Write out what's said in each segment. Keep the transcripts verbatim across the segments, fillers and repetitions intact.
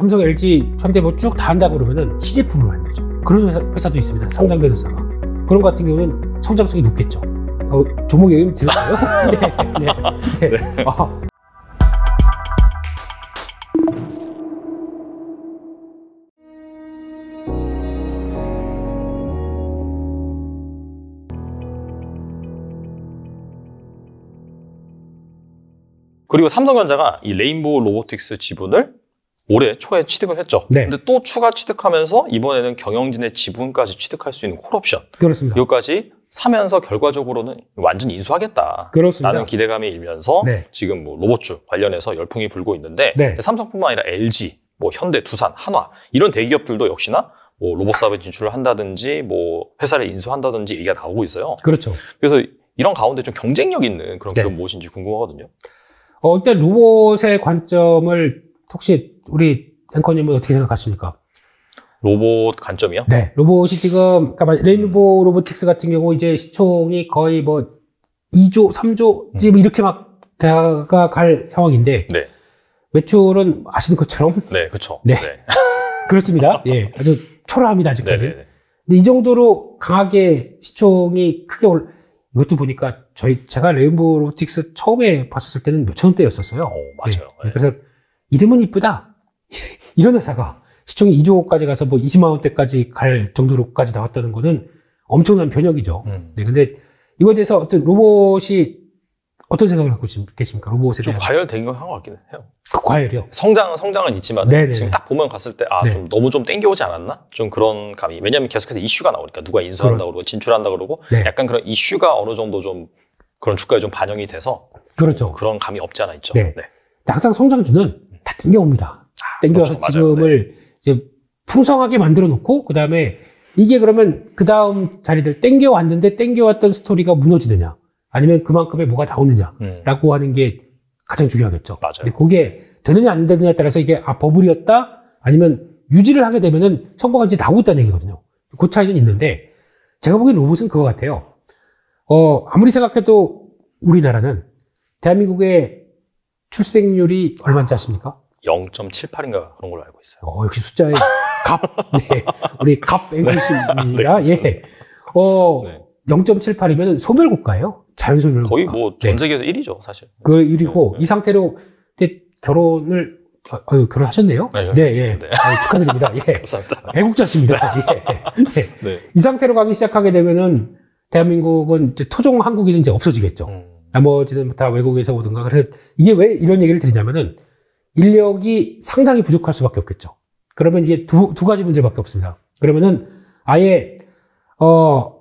삼성, 엘지, 현대 뭐 쭉 다 한다고 그러면은 시제품을 만들죠. 그런 회사, 회사도 있습니다. 상장된 회사가. 그런 것 같은 경우는 성장성이 높겠죠. 어, 종목 얘기 들을까요? 네, 네, 네. 네. 어. 그리고 삼성전자가 이 레인보우 로보틱스 지분을 올해 초에 취득을 했죠. 네. 근데 또 추가 취득하면서 이번에는 경영진의 지분까지 취득할 수 있는 콜옵션. 그렇습니다. 이것까지 사면서 결과적으로는 완전히 인수하겠다. 그렇습니다. 라는 기대감이 일면서 네. 지금 뭐 로봇주 관련해서 열풍이 불고 있는데 네. 삼성뿐만 아니라 엘지, 뭐 현대, 두산, 한화 이런 대기업들도 역시나 뭐 로봇 사업에 진출을 한다든지 뭐 회사를 인수한다든지 얘기가 나오고 있어요. 그렇죠. 그래서 이런 가운데 좀 경쟁력 있는 그런 기업 네. 무엇인지 궁금하거든요. 어, 일단 로봇의 관점을 혹시 우리 앵커님은 어떻게 생각하십니까? 로봇 관점이요? 네. 로봇이 지금, 그러니까 레인보우 로보틱스 같은 경우 이제 시총이 거의 뭐 이조, 삼조, 음. 지금 이렇게 막 다가갈 상황인데. 네. 매출은 아시는 것처럼. 네, 그쵸. 네. 네. 그렇습니다. 예. 아주 초라합니다, 아직까지. 네네네. 근데 이 정도로 강하게 시총이 크게 올, 이것도 보니까 저희, 제가 레인보우 로보틱스 처음에 봤었을 때는 몇천 원대였었어요. 오, 맞아요. 네. 네. 그래서 이름은 이쁘다. 이런 회사가 시총이 이조까지 가서 뭐 이십만 원대까지 갈 정도로까지 나왔다는 거는 엄청난 변혁이죠. 음. 네. 근데 이거에 대해서 어떤 로봇이 어떤 생각을 갖고 계십니까? 로봇에 좀 대한. 과열된 것 같긴 해요. 그 과열이요? 성장은, 성장은 있지만 네네네. 지금 딱 보면 갔을 때, 아, 네. 좀 너무 좀 땡겨오지 않았나? 좀 그런 감이. 왜냐면 계속해서 이슈가 나오니까 누가 인수한다고 그러고 진출한다고 그러고 네. 약간 그런 이슈가 어느 정도 좀 그런 주가에 좀 반영이 돼서 그렇죠. 그런 감이 없지 않아 있죠. 네. 네. 항상 성장주는 다 땡겨옵니다. 아, 땡겨와서 그렇죠. 지금을 네. 이제 풍성하게 만들어 놓고 그 다음에 이게 그러면 그 다음 자리들 땡겨왔는데 땡겨왔던 스토리가 무너지느냐 아니면 그만큼의 뭐가 나오느냐라고 음. 하는 게 가장 중요하겠죠. 맞아요. 근데 그게 되느냐 안 되느냐에 따라서 이게 아 버블이었다 아니면 유지를 하게 되면은 성과가 이제 나오고 있다는 얘기거든요. 그 차이는 있는데 제가 보기엔 로봇은 그거 같아요. 어 아무리 생각해도 우리나라는 대한민국의 출생률이 얼마인지 아십니까? 영 점 칠팔인가 그런 걸로 알고 있어요. 어, 역시 숫자의 갑. 네. 우리 갑 앵글씨입니다. 네, 예. 어, 네. 영 점 칠팔이면 소멸국가예요. 자연소멸국가. 거의 뭐 전 네. 세계에서 일 위죠, 사실. 그 일 위고, 네, 네. 이 상태로 그때 결혼을, 어, 결혼하셨네요? 네, 네, 예. 네. 아, 축하드립니다. 예. 감사합니다. 애국자십니다. 예. 네. 네. 이 상태로 가기 시작하게 되면은 대한민국은 이제 토종 한국인은 이제 없어지겠죠. 음. 나머지는 다 외국에서 오든가. 그래서 이게 왜 이런 얘기를 드리냐면은 인력이 상당히 부족할 수밖에 없겠죠. 그러면 이제 두, 두 가지 문제밖에 없습니다. 그러면은 아예, 어,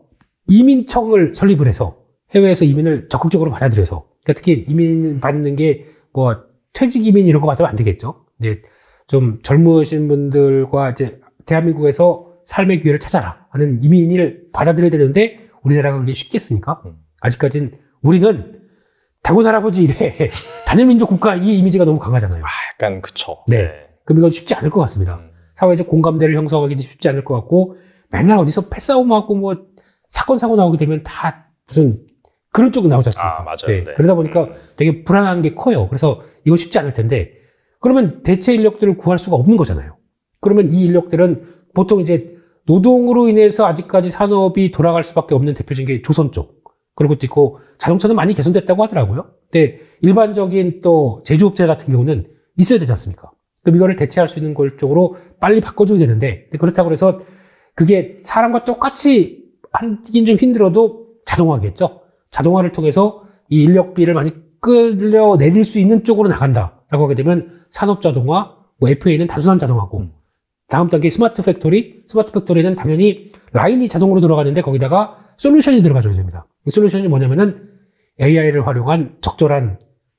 이민청을 설립을 해서 해외에서 이민을 적극적으로 받아들여서 그러니까 특히 이민 받는 게 뭐 퇴직 이민 이런 거 받으면 안 되겠죠. 이제 좀 젊으신 분들과 이제 대한민국에서 삶의 기회를 찾아라 하는 이민을 받아들여야 되는데 우리나라가 그게 쉽겠습니까? 음. 아직까지는 우리는 당군 할아버지 이래 단일민족 국가 이 이미지가 너무 강하잖아요. 아, 약간 그쵸. 네. 네. 그럼 이건 쉽지 않을 것 같습니다. 음. 사회적 공감대를 형성하기도 쉽지 않을 것 같고 맨날 어디서 패싸움하고 뭐 사건 사고 나오게 되면 다 무슨 그런 쪽은 나오지 않습니까? 아, 맞아요. 네. 네. 그러다 보니까 음. 되게 불안한 게 커요. 그래서 이거 쉽지 않을 텐데 그러면 대체 인력들을 구할 수가 없는 거잖아요. 그러면 이 인력들은 보통 이제 노동으로 인해서 아직까지 산업이 돌아갈 수밖에 없는 대표적인 게 조선 쪽. 그런 것도 있고 자동차는 많이 개선됐다고 하더라고요. 근데 일반적인 또 제조업체 같은 경우는 있어야 되지 않습니까? 그럼 이거를 대체할 수 있는 걸 쪽으로 빨리 바꿔줘야 되는데 그렇다고 해서 그게 사람과 똑같이 하긴 좀 힘들어도 자동화겠죠. 자동화를 통해서 이 인력비를 많이 끌려내릴 수 있는 쪽으로 나간다라고 하게 되면 산업 자동화, 뭐 에프에이는 단순한 자동화고 음. 다음 단계 스마트 팩토리, 스마트 팩토리는 당연히 라인이 자동으로 돌아가는데 거기다가 솔루션이 들어가줘야 됩니다. 이 솔루션이 뭐냐면은 에이아이를 활용한 적절한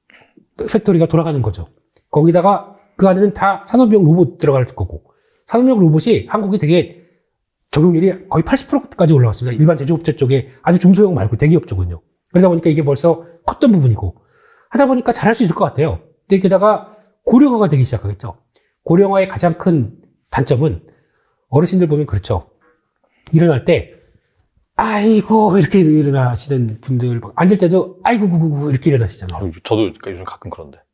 팩토리가 돌아가는 거죠. 거기다가 그 안에는 다 산업용 로봇 들어갈 거고 산업용 로봇이 한국이 되게 적용률이 거의 팔십 퍼센트까지 올라왔습니다. 일반 제조업체 쪽에 아주 중소형 말고 대기업 쪽은요. 그러다 보니까 이게 벌써 컸던 부분이고 하다 보니까 잘할 수 있을 것 같아요. 근데 게다가 고령화가 되기 시작하겠죠. 고령화의 가장 큰 단점은 어르신들 보면 그렇죠. 일어날 때 아이고 이렇게 일어나시는 분들 앉을 때도 아이고 구구구 이렇게 일어나시잖아요. 저도 요즘 가끔 그런데.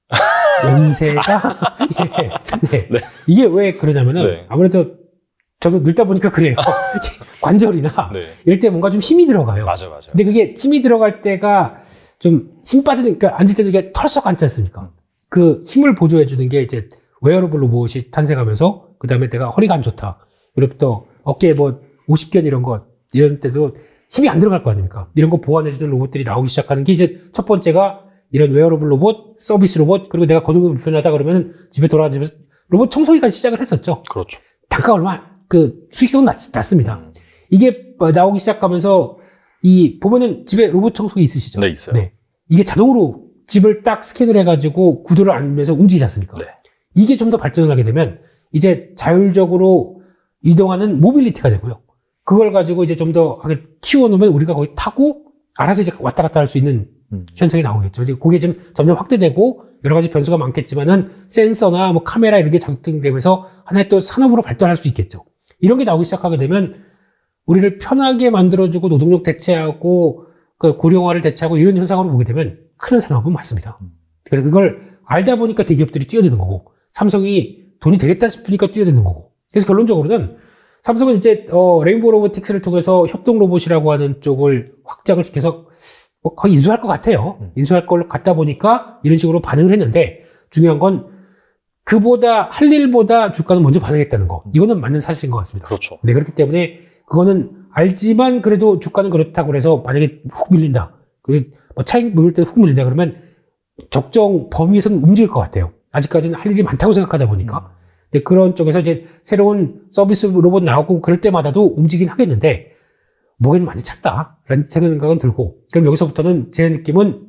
연세가 예, 네. 네. 이게 왜 그러냐면은 네. 아무래도 저도 늙다 보니까 그래요. 관절이나 네. 이럴 때 뭔가 좀 힘이 들어가요. 맞아요, 맞아요. 근데 그게 힘이 들어갈 때가 좀 힘 빠지니까 앉을 때도 이게 털썩 앉지 않습니까? 음. 그 힘을 보조해 주는 게 이제 웨어러블 로봇이 탄생하면서 그 다음에 내가 허리가 안 좋다. 그리고 어깨에 뭐 오십견 이런 거 이런 때도 힘이 안 들어갈 거 아닙니까? 이런 거 보완해 주는 로봇들이 나오기 시작하는 게 이제 첫 번째가 이런 웨어러블 로봇, 서비스 로봇, 그리고 내가 거동이 불편하다 그러면 집에 돌아가면서 로봇 청소기까지 시작을 했었죠. 그렇죠. 단가 얼마, 그 수익성은 낮, 낮습니다. 음. 이게 나오기 시작하면서 이 보면은 집에 로봇 청소기 있으시죠? 네, 있어요. 네. 이게 자동으로 집을 딱 스캔을 해가지고 구도를 알면서 움직이지 않습니까? 네. 이게 좀 더 발전을 하게 되면 이제 자율적으로 이동하는 모빌리티가 되고요. 그걸 가지고 이제 좀 더 키워놓으면 우리가 거기 타고 알아서 이제 왔다 갔다 할 수 있는 음. 현상이 나오겠죠. 이제 그게 좀 점점 확대되고 여러 가지 변수가 많겠지만은 센서나 뭐 카메라 이런 게 작동되면서 하나의 또 산업으로 발전할 수 있겠죠. 이런 게 나오기 시작하게 되면 우리를 편하게 만들어주고 노동력 대체하고 그 고령화를 대체하고 이런 현상으로 보게 되면 큰 산업은 맞습니다. 그래서 그걸 알다 보니까 대기업들이 뛰어드는 거고 삼성이 돈이 되겠다 싶으니까 뛰어드는 거고. 그래서 결론적으로는 삼성은 이제 어, 레인보우 로보틱스를 통해서 협동 로봇이라고 하는 쪽을 확장을 시켜서 뭐 거의 인수할 것 같아요. 음. 인수할 걸 갖다 보니까 이런 식으로 반응을 했는데 중요한 건 그보다 할 일보다 주가는 먼저 반응했다는 거. 이거는 맞는 사실인 것 같습니다. 그렇죠. 네, 그렇기 때문에 그거는 알지만 그래도 주가는 그렇다고 해서 만약에 훅 밀린다. 그리고 뭐 차익 밀릴 때 훅 밀린다 그러면 적정 범위에서는 움직일 것 같아요. 아직까지는 할 일이 많다고 생각하다 보니까. 음. 근데 그런 쪽에서 이제 새로운 서비스 로봇 나오고 그럴 때마다도 움직이긴 하겠는데 목에는 많이 찼다. 라는 생각은 들고. 그럼 여기서부터는 제 느낌은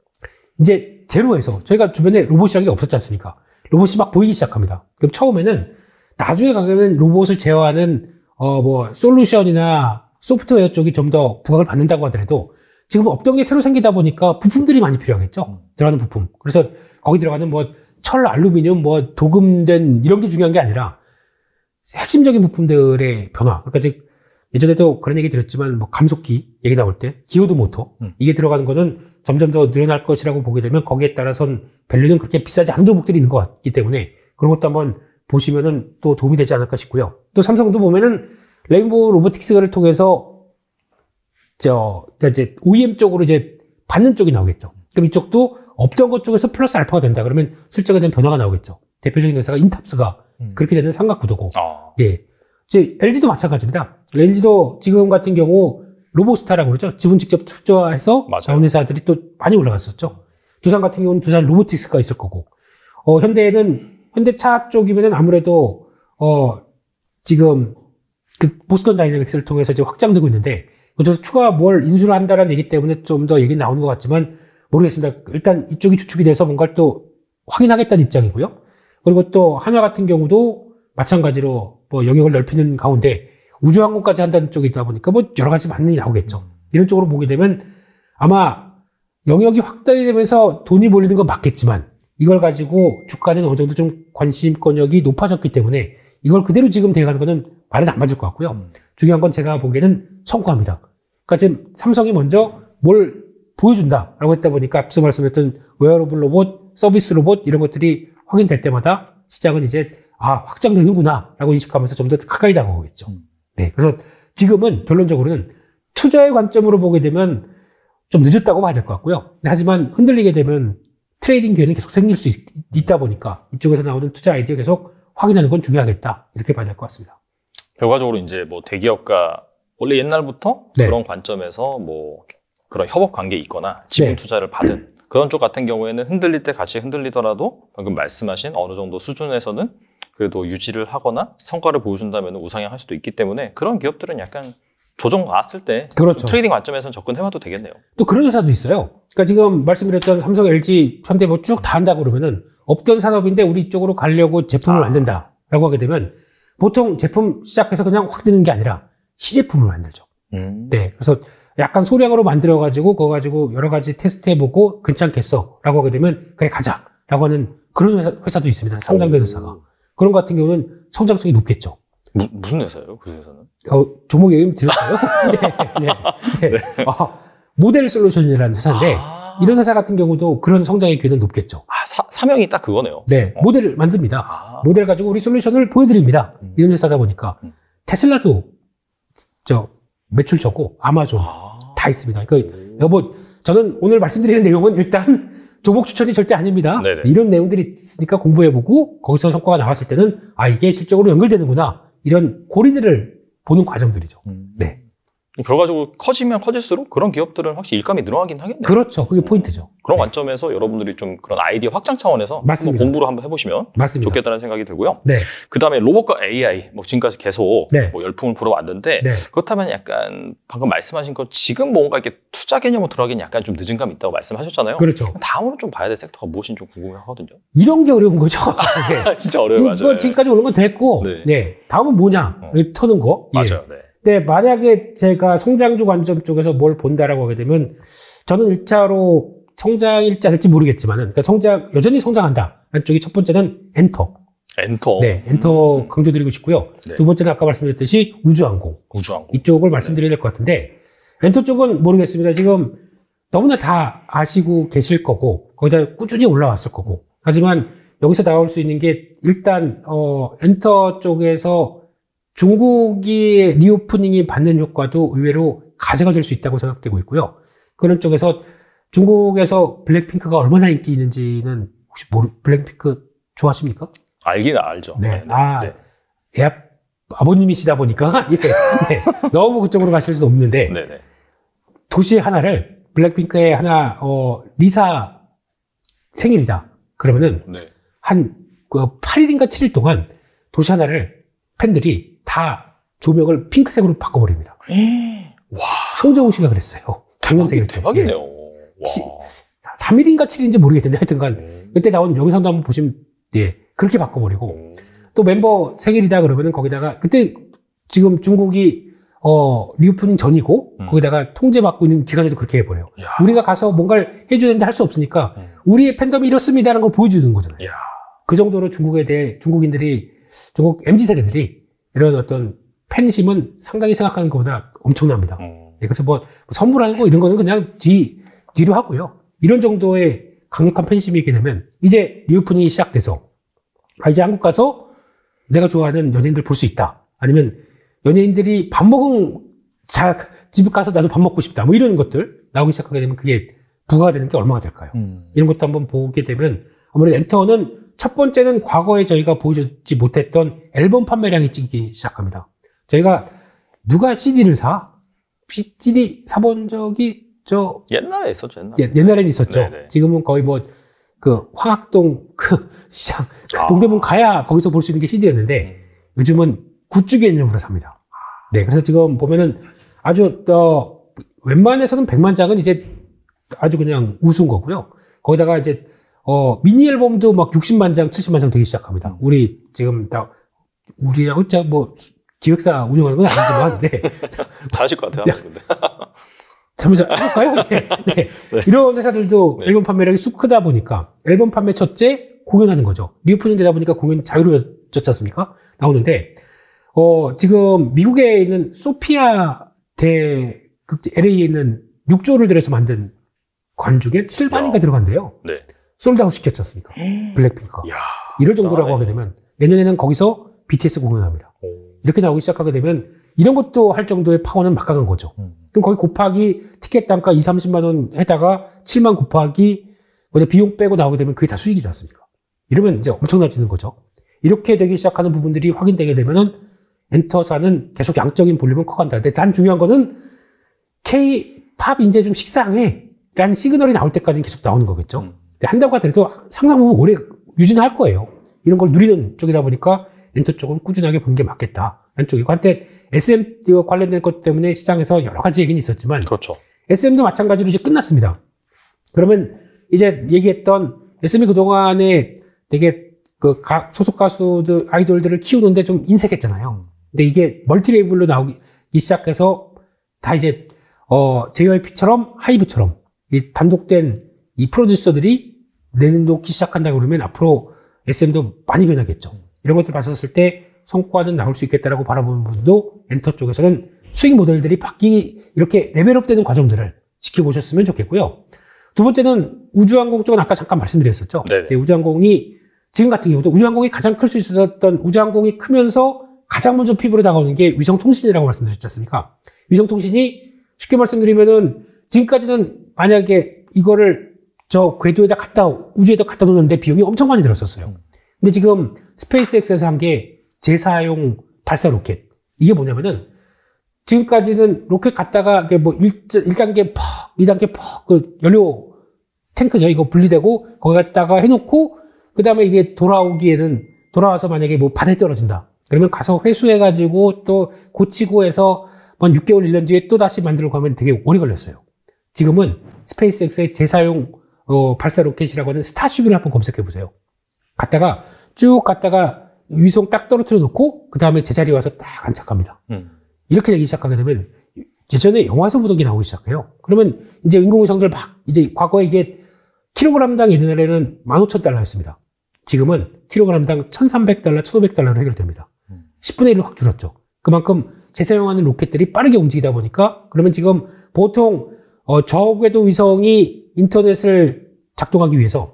이제 제로에서 저희가 주변에 로봇이라는 게 없었지 않습니까? 로봇이 막 보이기 시작합니다. 그럼 처음에는 나중에 가면 로봇을 제어하는 어 뭐 솔루션이나 소프트웨어 쪽이 좀 더 부각을 받는다고 하더라도 지금 없던 게 새로 생기다 보니까 부품들이 많이 필요하겠죠. 들어가는 부품. 그래서 거기 들어가는 뭐 철, 알루미늄, 뭐 도금된 이런 게 중요한 게 아니라 핵심적인 부품들의 변화. 그러니까 즉 예전에도 그런 얘기 드렸지만 뭐 감속기 얘기 나올 때 기어드 모터 음. 이게 들어가는 거는 점점 더 늘어날 것이라고 보게 되면 거기에 따라선 밸류는 그렇게 비싸지 않은 종목들이 있는 것 같기 때문에 그런 것도 한번 보시면은 또 도움이 되지 않을까 싶고요. 또 삼성도 보면은 레인보우 로보틱스를 통해서 저 그러니까 이제 오이엠 쪽으로 이제 받는 쪽이 나오겠죠. 그럼 이쪽도 없던 것 쪽에서 플러스 알파가 된다. 그러면 실적에 대한 변화가 나오겠죠. 대표적인 회사가 인탑스가 음. 그렇게 되는 삼각구도고. 아. 예. 이제 엘지도 마찬가지입니다. 엘지도 지금 같은 경우 로보스타라고 그러죠. 지분 직접 투자해서 맞아요. 나온 회사들이 또 많이 올라갔었죠. 두산 같은 경우는 두산 로보틱스가 있을 거고. 어, 현대는 현대차 쪽이면은 아무래도 어, 지금 그 보스턴 다이내믹스를 통해서 이제 확장되고 있는데 그래서 추가 뭘 인수를 한다라는 얘기 때문에 좀 더 얘기 나오는 것 같지만 모르겠습니다. 일단 이쪽이 주축이 돼서 뭔가를 또 확인하겠다는 입장이고요. 그리고 또 한화 같은 경우도 마찬가지로 뭐 영역을 넓히는 가운데 우주항공까지 한다는 쪽이 있다 보니까 뭐 여러 가지 반응이 나오겠죠. 이런 쪽으로 보게 되면 아마 영역이 확대이 되면서 돈이 몰리는 건 맞겠지만 이걸 가지고 주가는 어느 정도 좀 관심권역이 높아졌기 때문에 이걸 그대로 지금 대응하는 거는 말은 안 맞을 것 같고요. 음. 중요한 건 제가 보기에는 성과입니다. 그러니까 지금 삼성이 먼저 뭘 보여준다라고 했다 보니까 앞서 말씀했던 웨어러블 로봇, 서비스 로봇 이런 것들이 확인될 때마다 시장은 이제 아 확장되는구나 라고 인식하면서 좀 더 가까이 다가오겠죠. 음. 네, 그래서 지금은 결론적으로는 투자의 관점으로 보게 되면 좀 늦었다고 봐야 될 것 같고요. 하지만 흔들리게 되면 트레이딩 기회는 계속 생길 수 있, 있다 보니까 이쪽에서 나오는 투자 아이디어 계속 확인하는 건 중요하겠다 이렇게 봐야 될 것 같습니다. 결과적으로 이제 뭐 대기업과 원래 옛날부터 네. 그런 관점에서 뭐 그런 협업 관계에 있거나 지분 네. 투자를 받은 그런 쪽 같은 경우에는 흔들릴 때 같이 흔들리더라도 방금 말씀하신 어느 정도 수준에서는 그래도 유지를 하거나 성과를 보여준다면 우상향할 수도 있기 때문에 그런 기업들은 약간 조정 왔을 때 그렇죠. 트레이딩 관점에서는 접근해봐도 되겠네요. 또 그런 회사도 있어요. 그러니까 지금 말씀드렸던 삼성, 엘지, 현대 뭐 쭉 다 한다고 그러면은 없던 산업인데 우리 이쪽으로 가려고 제품을 아. 만든다라고 하게 되면 보통 제품 시작해서 그냥 확 드는 게 아니라 시제품을 만들죠. 음. 네. 그래서 약간 소량으로 만들어가지고 그거 가지고 여러 가지 테스트해보고 괜찮겠어 라고 하게 되면 그래 가자 라고 하는 그런 회사, 회사도 있습니다. 상장된 회사가. 그런 것 같은 경우는 성장성이 높겠죠. 무, 무슨 회사예요? 그 회사는? 어, 종목 얘기 드릴까요? 네, 네, 네. 어, 모델 솔루션이라는 회사인데, 아. 이런 회사 같은 경우도 그런 성장의 기회는 높겠죠. 아, 사, 사명이 딱 그거네요. 네, 어. 모델을 만듭니다. 아. 모델 가지고 우리 솔루션을 보여드립니다. 음. 이런 회사다 보니까 음. 테슬라도 저 매출처고 아마존 아. 다 있습니다. 그러니까 여보, 저는 오늘 말씀드리는 내용은 일단 조목 추천이 절대 아닙니다. 네네. 이런 내용들이 있으니까 공부해보고 거기서 성과가 나왔을 때는 아 이게 실적으로 연결되는구나 이런 고리들을 보는 과정들이죠. 음. 네. 결과적으로 커지면 커질수록 그런 기업들은 확실히 일감이 늘어나긴 하겠네요. 그렇죠. 그게 포인트죠. 그런 네. 관점에서 여러분들이 좀 그런 아이디어 확장 차원에서 맞습니다. 한번 공부를 한번 해보시면 맞습니다. 좋겠다는 생각이 들고요. 네. 그 다음에 로봇과 에이아이, 뭐 지금까지 계속 네. 뭐 열풍을 불어왔는데 네. 그렇다면 약간 방금 말씀하신 것 지금 뭔가 이렇게 투자 개념으로 들어가기엔 약간 좀 늦은 감이 있다고 말씀하셨잖아요. 그렇죠. 다음으로 좀 봐야 될 섹터가 무엇인지 좀 궁금하거든요. 이런 게 어려운 거죠. 네. 진짜 어려워요, 지금, 맞아요. 뭐 지금까지 오는 건 됐고, 네. 네. 다음은 뭐냐? 어. 터는 거. 예. 맞아요. 네. 네, 만약에 제가 성장주 관점 쪽에서 뭘 본다라고 하게 되면, 저는 일 차로 성장일지 않을지 모르겠지만은, 그러니까 성장, 여전히 성장한다. 한쪽이 첫 번째는 엔터. 엔터. 네, 엔터 강조드리고 싶고요. 네. 두 번째는 아까 말씀드렸듯이 우주항공. 우주항공. 이쪽을 말씀드려야 될 것 같은데, 엔터 쪽은 모르겠습니다. 지금 너무나 다 아시고 계실 거고, 거기다 꾸준히 올라왔을 거고. 하지만 여기서 나올 수 있는 게 일단, 어, 엔터 쪽에서 중국이 리오프닝이 받는 효과도 의외로 가세가 될 수 있다고 생각되고 있고요. 그런 쪽에서 중국에서 블랙핑크가 얼마나 인기 있는지는 혹시 모르, 블랙핑크 좋아하십니까? 알긴 알죠. 네. 아, 네. 애 아, 아버님이시다 보니까, 예, 네. 너무 그쪽으로 가실 수는 없는데, 네. 네. 도시 하나를, 블랙핑크의 하나, 어, 리사 생일이다. 그러면은, 네. 한, 그, 팔 일인가 칠 일 동안 도시 하나를 팬들이 다 조명을 핑크색으로 바꿔버립니다. 와. 황정우 씨가 그랬어요. 작년 생일 때. 대박이네요. 예. 와. 치- 삼 일인가 칠 일인지 모르겠는데 하여튼간, 음. 그때 나온 영상도 한번 보시면, 예, 그렇게 바꿔버리고, 음. 또 멤버 생일이다 그러면은 거기다가, 그때 지금 중국이, 어, 리오프닝 전이고, 음. 거기다가 통제받고 있는 기간에도 그렇게 해버려요. 야. 우리가 가서 뭔가를 해줘야 되는데 할 수 없으니까, 음. 우리의 팬덤이 이렇습니다라는 걸 보여주는 거잖아요. 야. 그 정도로 중국에 대해, 중국인들이, 중국 엠지 세대들이 이런 어떤 팬심은 상당히 생각하는 것보다 엄청납니다. 음. 네, 그래서 뭐 선물하는 거 이런 거는 그냥 뒤, 뒤로 하고요. 이런 정도의 강력한 팬심이 있게 되면 이제 리오프닝이 시작돼서 아, 이제 한국 가서 내가 좋아하는 연예인들 볼 수 있다. 아니면 연예인들이 밥 먹은 자, 집 가서 나도 밥 먹고 싶다. 뭐 이런 것들 나오기 시작하게 되면 그게 부가가 되는 게 얼마가 될까요? 음. 이런 것도 한번 보게 되면 아무래도 엔터는 첫 번째는 과거에 저희가 보여주지 못했던 앨범 판매량이 찍기 시작합니다. 저희가 누가 씨디를 사? 씨디 사본 적이 저 옛날에 있었죠, 옛날에. 예, 옛날에는 있었죠. 네네. 지금은 거의 뭐 그 황학동 그 시장 그 아. 동대문 가야 거기서 볼 수 있는 게 씨디였는데 음. 요즘은 굿즈 개념으로 삽니다. 네, 그래서 지금 보면은 아주 어, 웬만해서는 백만 장은 이제 아주 그냥 우스운 거고요. 거기다가 이제 어, 미니 앨범도 막 육십만 장, 칠십만 장 되기 시작합니다. 우리 지금 다 우리라고 진짜 뭐 기획사 운영하는 건 아니지만 네. 잘하실 것 같아요. 근데. 잠시만 해볼까요? 네. 네. 네. 이런 회사들도 네. 앨범 판매량이 쑥 크다 보니까 앨범 판매 첫째 공연하는 거죠. 리오프닝 되다 보니까 공연 자유로워졌지 않습니까? 나오는데 어, 지금 미국에 있는 소피아 대 엘에이에 있는 육 조를 들여서 만든 관 중에 칠만인가 야. 들어간대요. 네. 솔드아웃 시켰지 않습니까? 블랙핑크가. 야. 이럴 정도라고 아, 하게 네. 되면 내년에는 거기서 비티에스 공연합니다. 오. 이렇게 나오기 시작하게 되면 이런 것도 할 정도의 파워는 막강한 거죠. 음. 그럼 거기 곱하기 티켓 단가 이십, 삼십만 원 해다가 칠만 곱하기 뭐냐 비용 빼고 나오게 되면 그게 다 수익이지 않습니까? 이러면 이제 엄청나지는 거죠. 이렇게 되기 시작하는 부분들이 확인되게 되면은 엔터사는 계속 양적인 볼륨은 커간다. 근데 단 중요한 거는 K-팝 이제 좀 식상해 라는 시그널이 나올 때까지는 계속 나오는 거겠죠. 음. 근데 한다고 하더라도 상당 부분 오래 유지는 할 거예요. 이런 걸 누리는 쪽이다 보니까 엔터 쪽은 꾸준하게 보는 게 맞겠다. 한쪽이고 한때 에스엠 관련된 것 때문에 시장에서 여러 가지 얘기는 있었지만 그렇죠. 에스엠도 마찬가지로 이제 끝났습니다. 그러면 이제 얘기했던 에스엠이 그동안에 되게 그 가, 소속 가수들, 아이돌들을 키우는데 좀 인색했잖아요. 근데 이게 멀티 레이블로 나오기 시작해서 다 이제 어, 제이와이피처럼 하이브처럼 이 단독된 이 프로듀서들이 내놓기 시작한다 그러면 앞으로 에스엠도 많이 변하겠죠. 이런 것들 봤었을 때 성과는 나올 수 있겠다라고 바라보는 분도 엔터 쪽에서는 수익 모델들이 바뀌기 이렇게 레벨업 되는 과정들을 지켜보셨으면 좋겠고요. 두 번째는 우주항공 쪽은 아까 잠깐 말씀드렸었죠. 네네. 네, 우주항공이 지금 같은 경우도 우주항공이 가장 클 수 있었던 우주항공이 크면서 가장 먼저 피부로 다가오는 게 위성통신이라고 말씀드렸지 않습니까? 위성통신이 쉽게 말씀드리면은 지금까지는 만약에 이거를 저 궤도에다 갖다 우주에다 갖다 놓는데 비용이 엄청 많이 들었었어요. 근데 지금 스페이스X에서 한 게 제사용 발사 로켓. 이게 뭐냐면은 지금까지는 로켓 갖다가 이게 뭐 일 단계 퍽, 이 단계 퍽, 그 연료 탱크죠. 이거 분리되고 거기 갖다가 해놓고 그 다음에 이게 돌아오기에는 돌아와서 만약에 뭐 바다에 떨어진다. 그러면 가서 회수해가지고 또 고치고 해서 한 육 개월, 일 년 뒤에 또 다시 만들고 하면 되게 오래 걸렸어요. 지금은 스페이스X의 재사용 어, 발사 로켓이라고 하는 스타쉽을 한번 검색해 보세요. 갔다가 쭉 갔다가 위성 딱 떨어뜨려 놓고 그 다음에 제자리에 와서 딱 안착합니다. 음. 이렇게 되기 시작하게 되면 예전에 영화에서 보던 게 나오기 시작해요. 그러면 이제 인공위성들 막 이제 과거에 이게 킬로그램당 옛날에는 만 오천 달러였습니다. 지금은 킬로그램당 천삼백 달러, 천오백 달러로 해결됩니다. 음. 십분의 일로 확 줄었죠. 그만큼 재사용하는 로켓들이 빠르게 움직이다 보니까 그러면 지금 보통 어, 저궤도 위성이 인터넷을 작동하기 위해서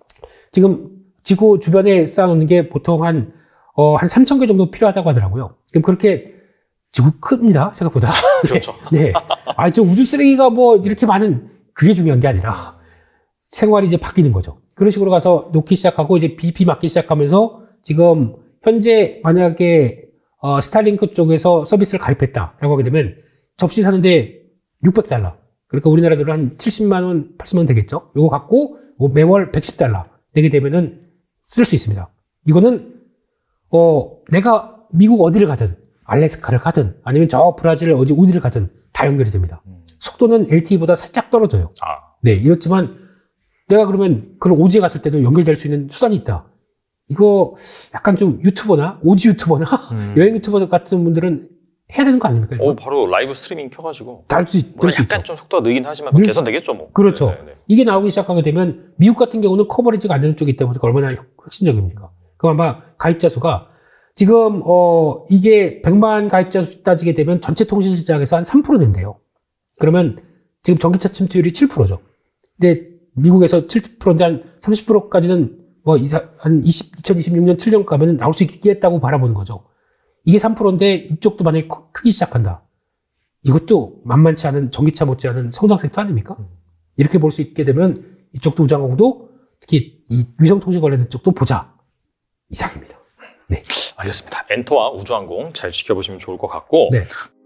지금 지구 주변에 쌓아놓는 게 보통 한, 어, 한 삼천 개 정도 필요하다고 하더라고요. 그럼 그렇게 지구 큽니다, 생각보다. 그렇죠. 네. 네. 아, 저 우주 쓰레기가 뭐 이렇게 많은 그게 중요한 게 아니라 생활이 이제 바뀌는 거죠. 그런 식으로 가서 놓기 시작하고 이제 비피 맞기 시작하면서 지금 현재 만약에 어, 스타링크 쪽에서 서비스를 가입했다라고 하게 되면 접시 사는데 육백 달러. 그러니까 우리나라 돈으로 한 칠십만 원, 팔십만 원 되겠죠? 요거 갖고 뭐 매월 백십 달러 내게 되면은 쓸 수 있습니다. 이거는 어, 내가 미국 어디를 가든 알래스카를 가든 아니면 저 브라질 어디 어디를 가든 다 연결이 됩니다. 음. 속도는 엘티이보다 살짝 떨어져요. 아. 네, 이렇지만 내가 그러면 그런 오지에 갔을 때도 연결될 수 있는 수단이 있다. 이거 약간 좀 유튜버나 오지 유튜버나 음. 여행 유튜버 같은 분들은 해야 되는 거 아닙니까? 어, 바로 라이브 스트리밍 켜가지고. 달 수, 될 수 약간 있죠. 좀 속도가 느긴 하지만 개선되겠죠, 뭐. 그렇죠. 네네. 이게 나오기 시작하게 되면 미국 같은 경우는 커버리지가 안 되는 쪽이 있다 보니까 얼마나 혁신적입니까? 그럼 아마 가입자 수가 지금 어 이게 백만 가입자 수 따지게 되면 전체 통신 시장에서 한 삼 퍼센트 된대요. 그러면 지금 전기차 침투율이 칠 퍼센트죠. 근데 미국에서 칠 퍼센트인데 한 삼십 퍼센트까지는 뭐 이사, 한 이천이십육 년, 칠 년 가면 나올 수 있겠다고 바라보는 거죠. 이게 삼 퍼센트인데 이쪽도 만약에 크기 시작한다. 이것도 만만치 않은 전기차 못지않은 성장 섹터 아닙니까? 음. 이렇게 볼 수 있게 되면 이쪽도 우주항공도 특히 이 위성통신 관련된 쪽도 보자. 이상입니다. 네. 알겠습니다. 엔터와 우주항공 잘 지켜보시면 좋을 것 같고. 네.